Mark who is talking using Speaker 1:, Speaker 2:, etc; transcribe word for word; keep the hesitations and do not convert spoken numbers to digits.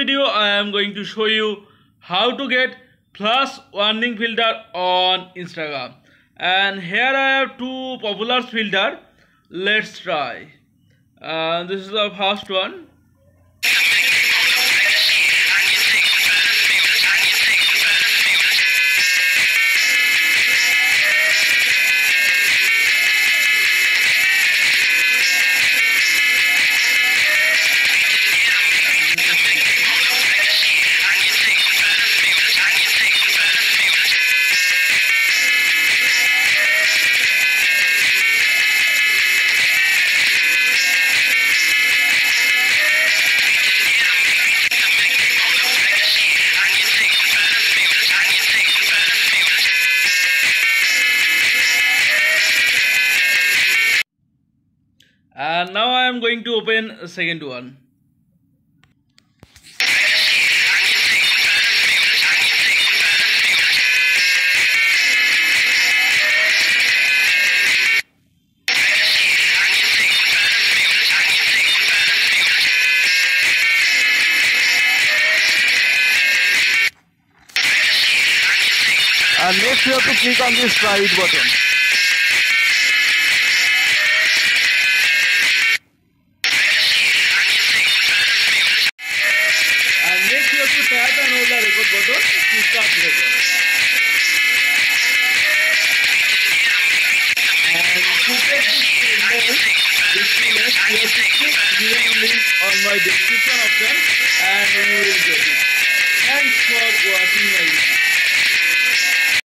Speaker 1: video I am going to show you how to get flash warning filter on Instagram. And here I have two popular filter. Let's try. Uh, this is the first one. And now I am going to open a second one. And next you have to click on this right button. Tap and hold the record button to start the record. And to get this email, this email, you have to click the link on my description option and you will get it. Thanks for watching my